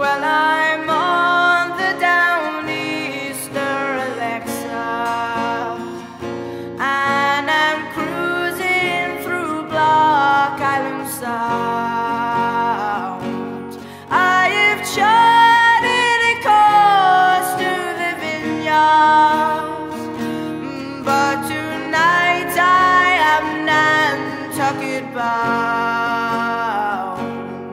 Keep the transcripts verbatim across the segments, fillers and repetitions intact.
Well, I'm on the Downeaster, Alexa, and I'm cruising through Block Island Sound. I have charted a course to the vineyards, but tonight I am Nantucket bound.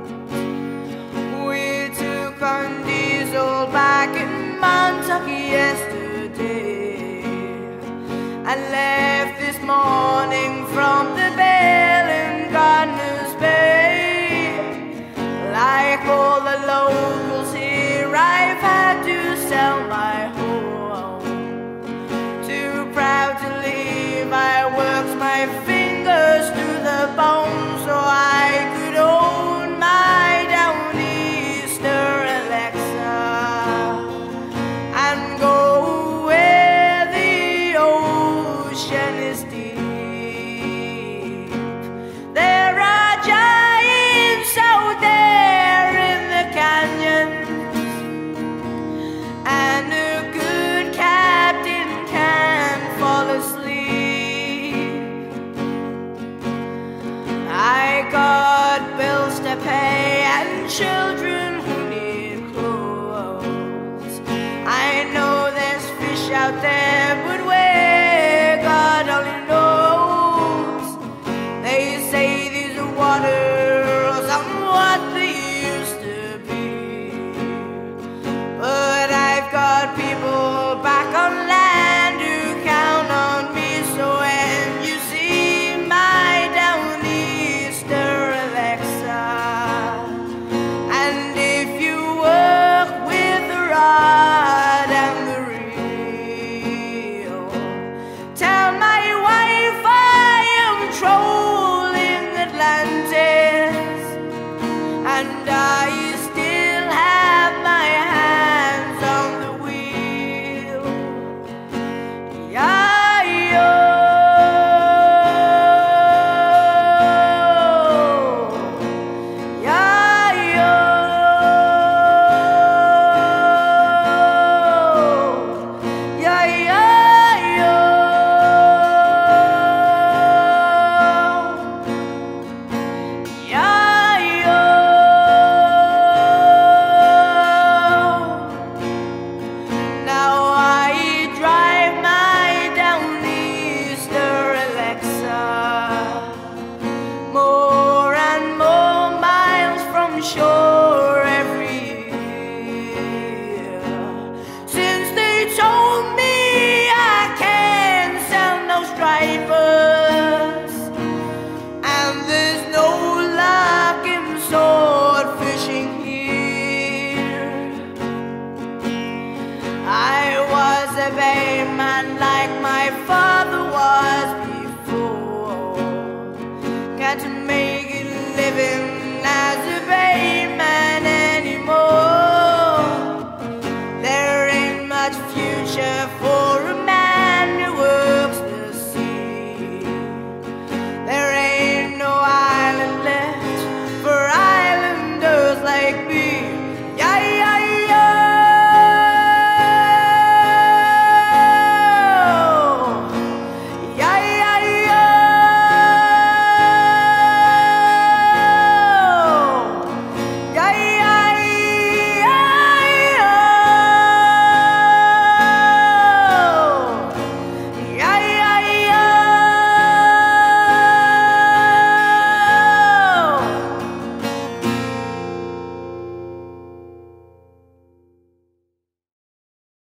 We took on diesel back in Montucky yesterday, and left this morning from the Bell in Gardiner's Bay. Like all the locals here, I've had to sell my home. Too proud to leave, I worked my fingers to the bone so I could own my Downeaster, Alexa, and go where the ocean is deep. There are giants out there in the canyons, and a good captain can't fall asleep. I got bills to pay and children who need clothes. I know there's fish out there